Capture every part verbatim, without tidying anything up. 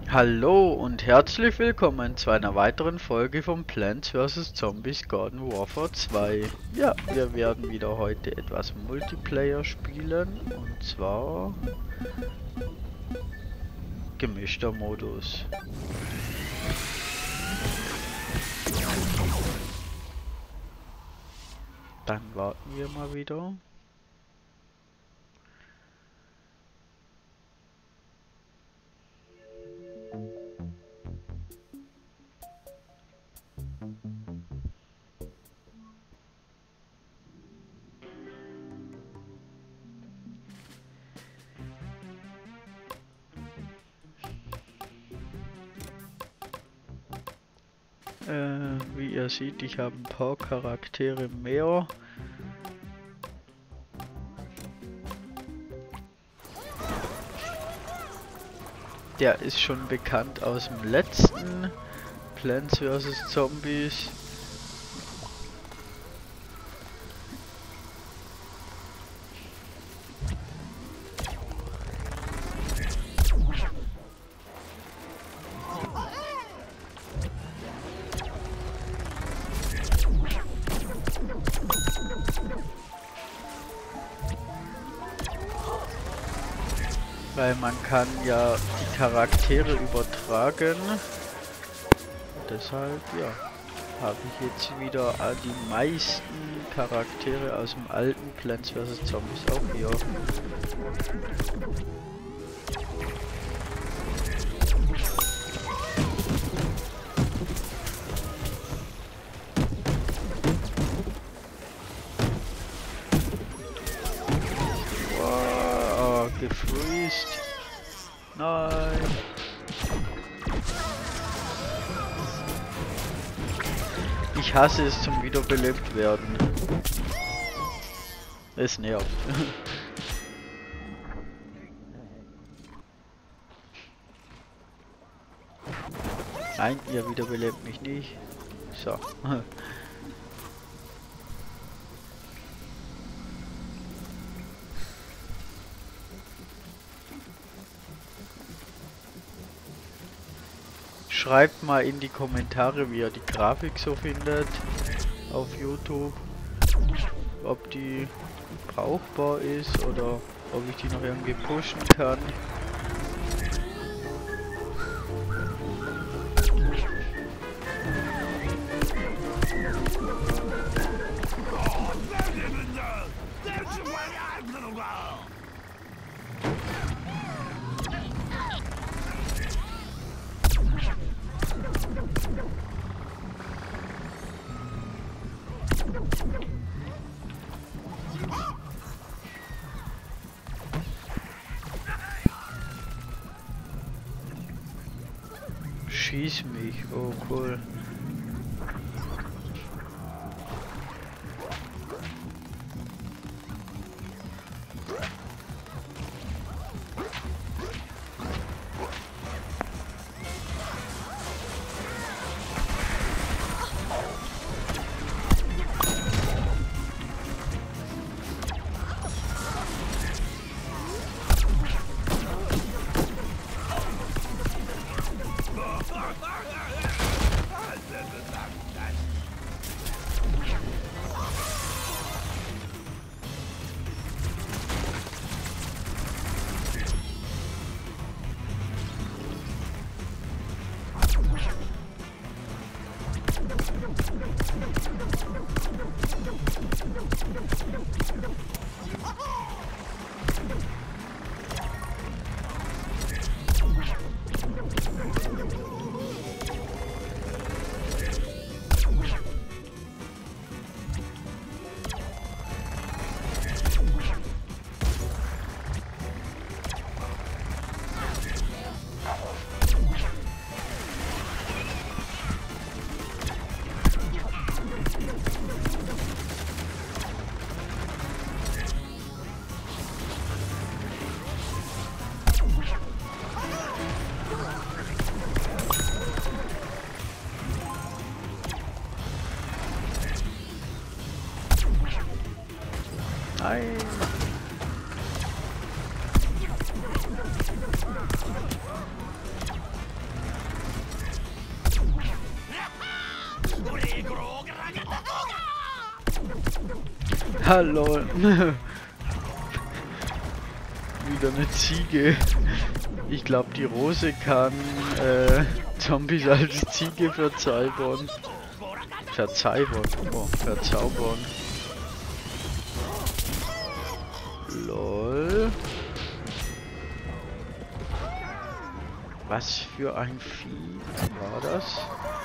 Hallo und herzlich willkommen zu einer weiteren Folge von Plants versus. Zombies Garden Warfare zwei. Ja, wir werden wieder heute etwas Multiplayer spielen und zwar gemischter Modus. Dann warten wir mal wieder. Äh, wie ihr seht, ich habe ein paar Charaktere mehr. Der ist schon bekannt aus dem letzten Plants versus. Zombies. Weil man kann ja die Charaktere übertragen. Deshalb, ja, habe ich jetzt wieder die meisten Charaktere aus dem alten Plants versus. Zombies auch hier. Wow, gefreezed. Nein. Ich hasse es zum wiederbelebt werden. Es nervt. Nein, ihr wiederbelebt mich nicht. So. Schreibt mal in die Kommentare, wie ihr die Grafik so findet auf YouTube. Ob die brauchbar ist oder ob ich die noch irgendwie pushen kann. Schieß mich, oh cool. Hallo. Wieder eine Ziege. Ich glaube, die Rose kann äh, Zombies als Ziege verzaubern. Verzaubern. Oh, verzaubern. Lol. Was für ein Vieh war das?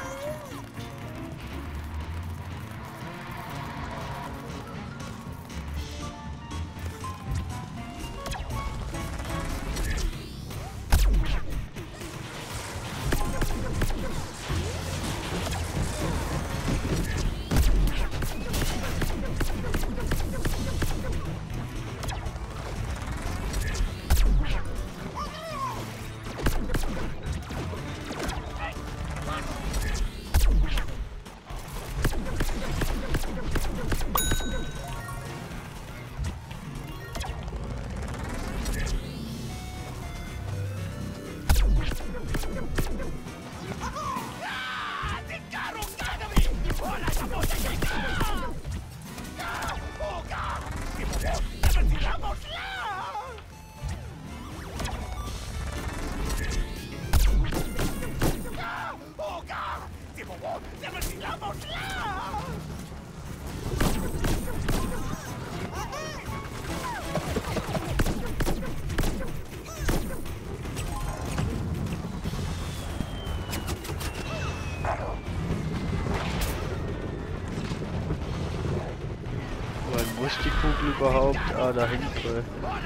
Wo ist die Kugel überhaupt? Ah, da hinten.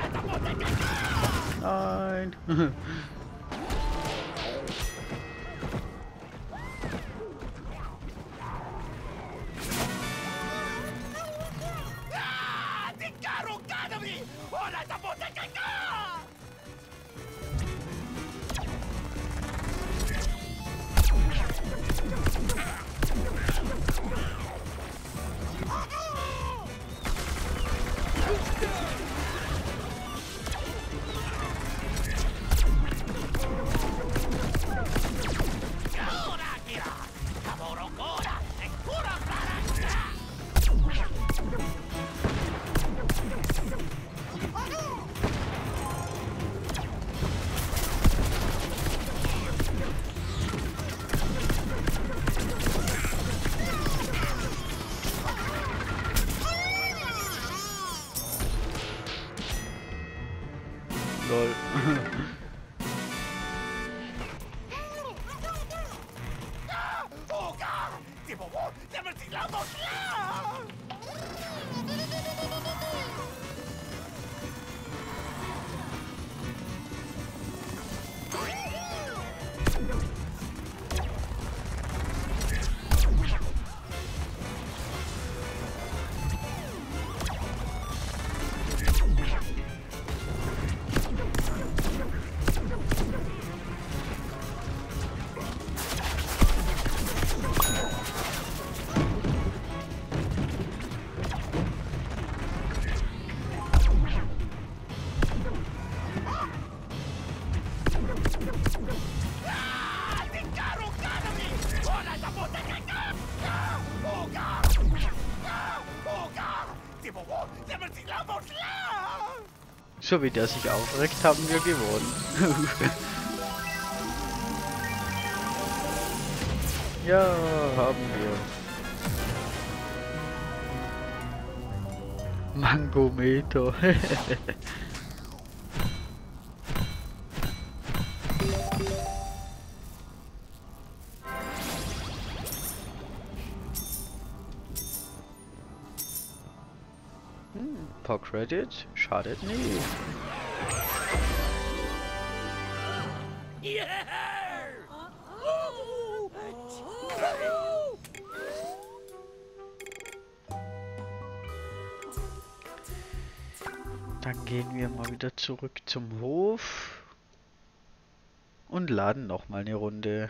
Nein. Lol. So wie der sich aufregt, haben wir gewonnen. Ja, haben wir. Mangometer. Hm, paar Credits, schadet nie. Dann gehen wir mal wieder zurück zum Hof und laden noch mal eine Runde.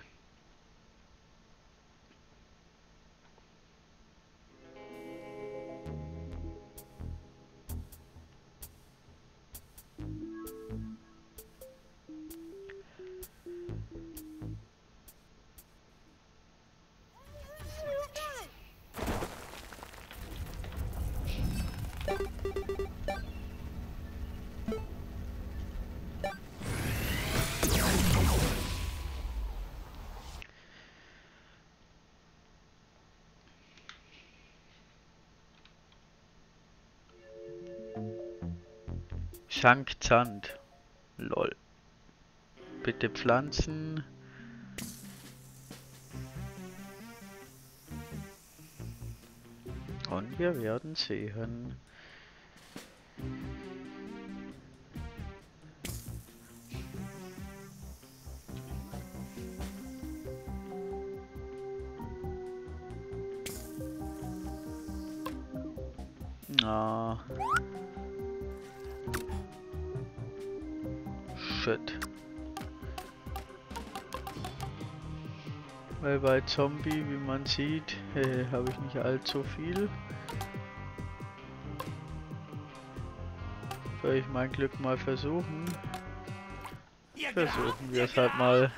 Schankzand. Lol. Bitte pflanzen. Und wir werden sehen. Ah. Shit. Weil bei Zombie, wie man sieht, äh, habe ich nicht allzu viel. Soll ich mein Glück mal versuchen? Versuchen wir es halt mal.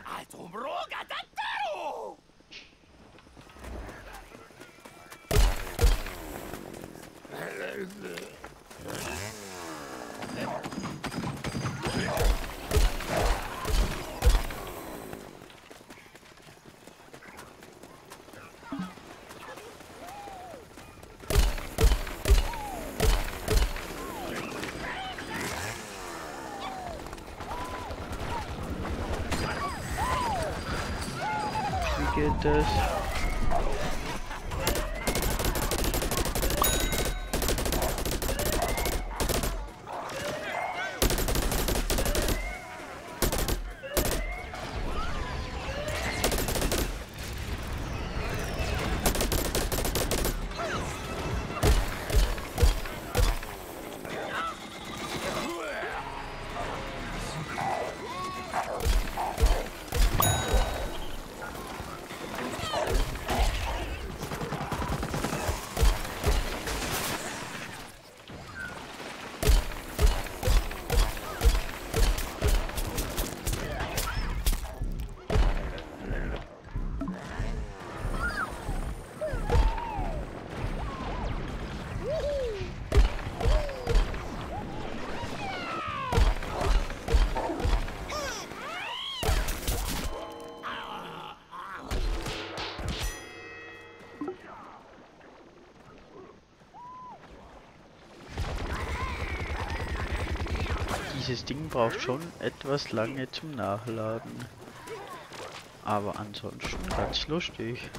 Wie geht das? Dieses Ding braucht schon etwas lange zum Nachladen. Aber ansonsten ganz lustig.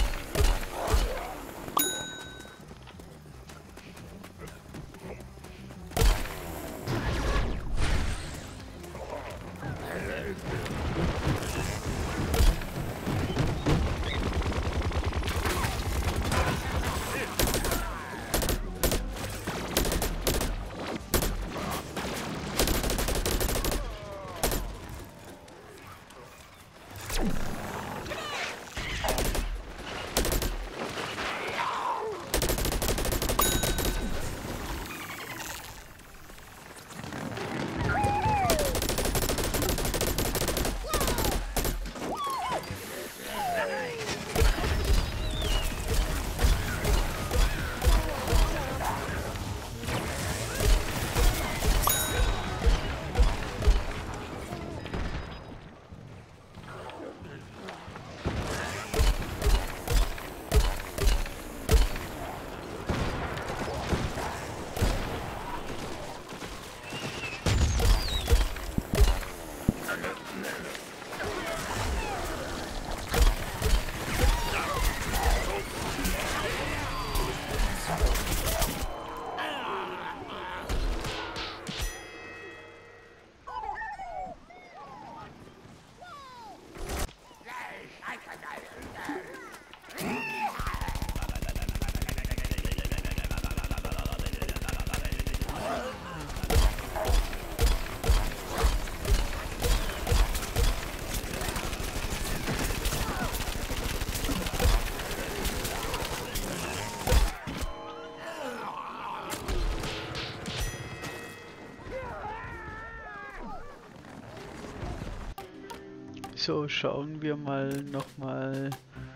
So, schauen wir mal nochmal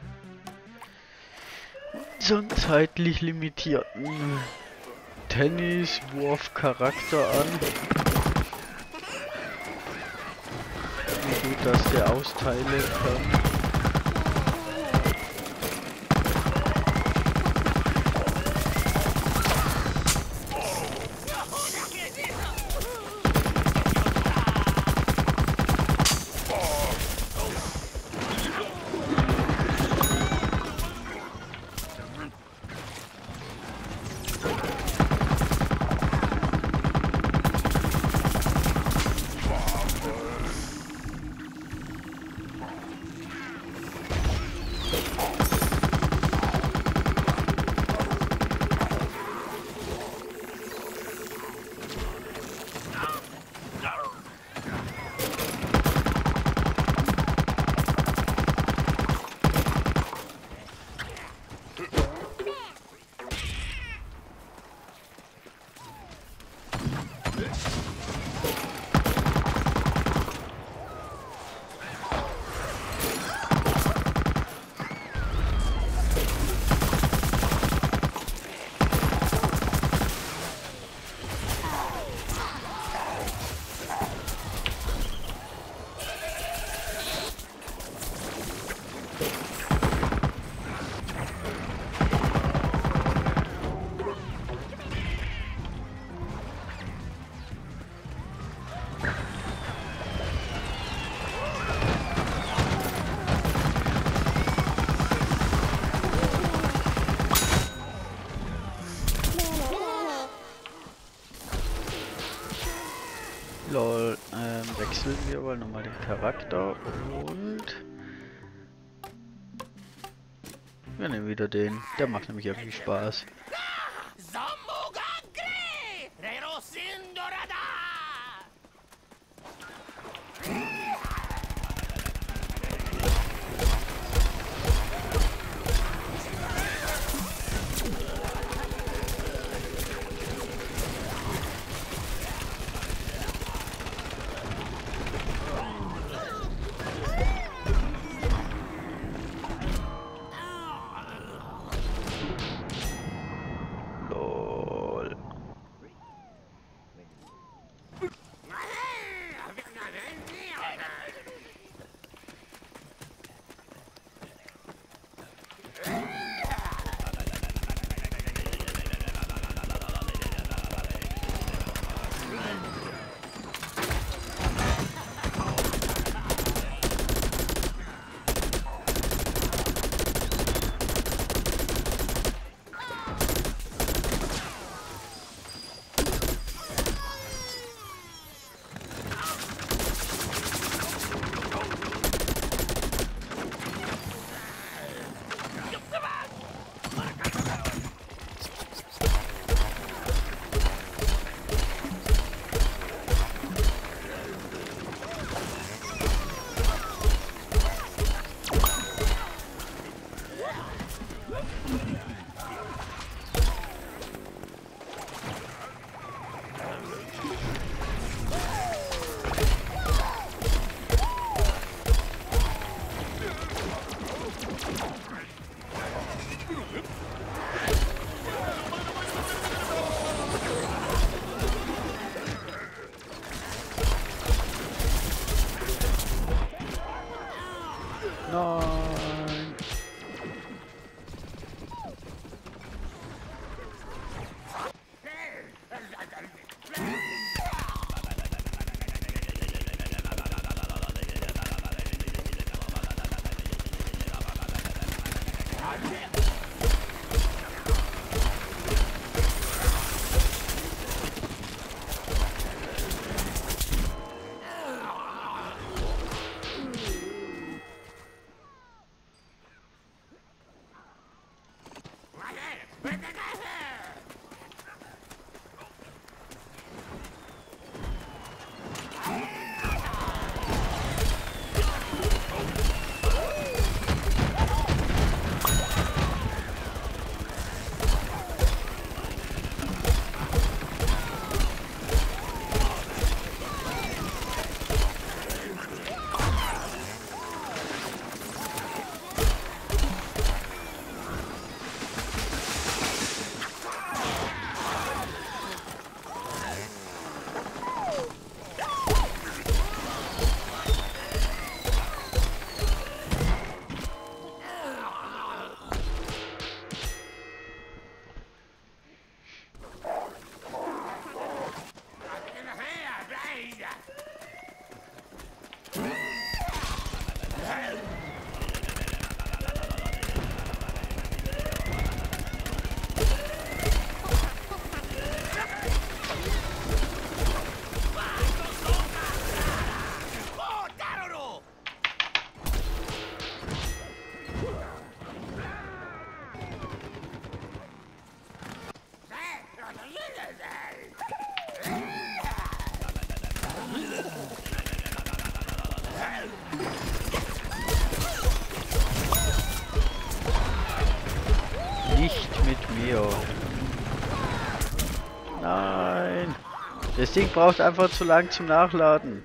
so einen zeitlich limitierten Tenniswurf-Charakter an. Wie gut das der austeilen kann. wechseln wir mal nochmal den Charakter und wir nehmen wieder den. Der macht nämlich irgendwie Spaß. Nein. Nicht mit mir. Nein. Das Ding braucht einfach zu lang zum Nachladen.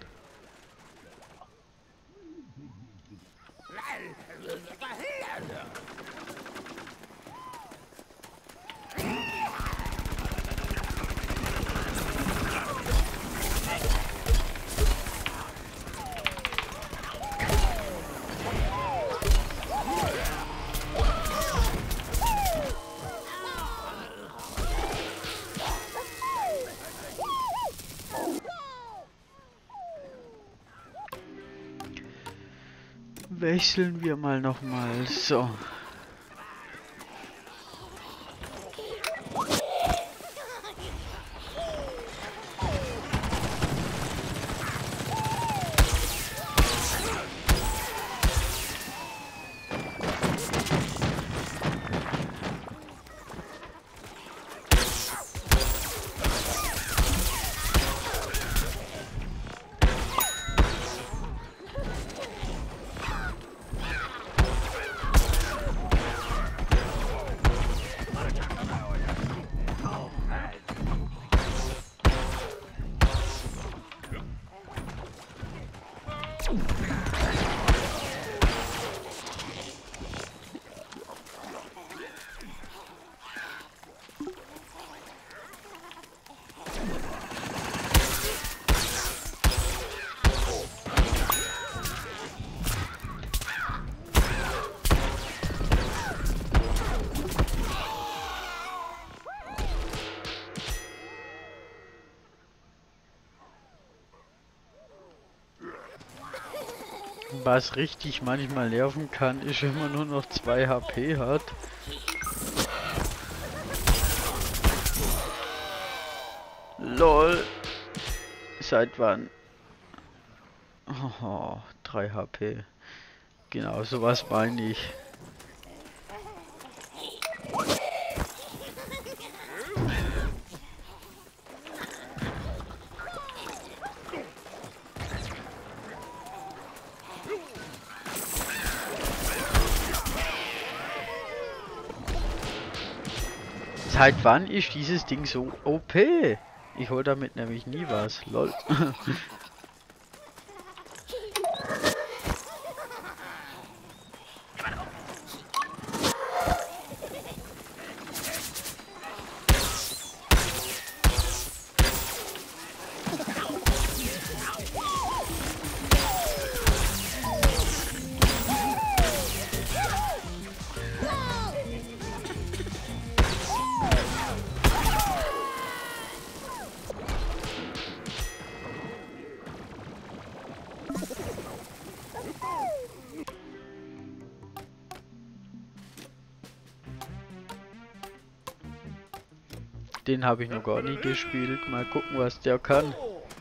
Wechseln wir mal noch mal. So. Was richtig manchmal nerven kann, ist, wenn man nur noch zwei H P hat. LOL. Seit wann? Oh, drei H P. Genau, sowas meine ich. Seit wann ist dieses Ding so O P? Ich hol damit nämlich nie was. Lol. Den habe ich noch gar nicht gespielt. Mal gucken, was der kann.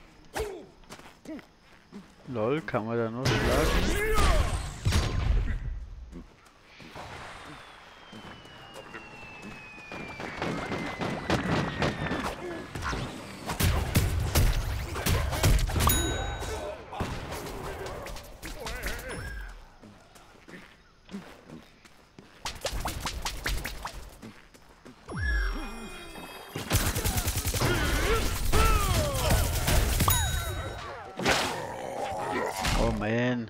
Lol, kann man da noch schlagen? Oh man.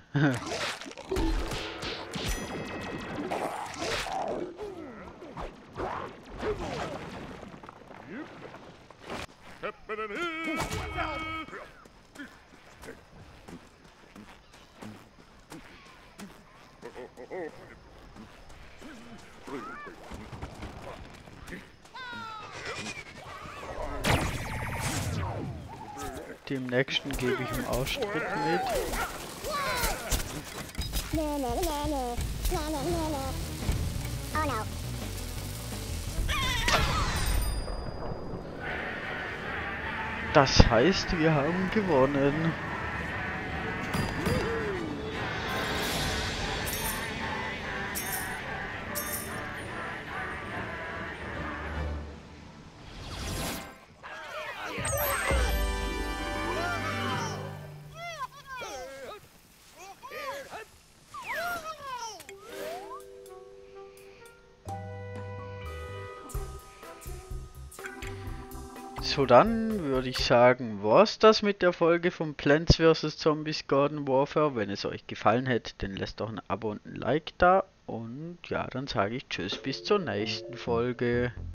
Dem nächsten gebe ich ihm Ausstritt mit. Das heißt, wir haben gewonnen. So, dann würde ich sagen, war's das mit der Folge von Plants versus. Zombies Garden Warfare. Wenn es euch gefallen hätte, dann lasst doch ein Abo und ein Like da. Und ja, dann sage ich Tschüss, bis zur nächsten Folge.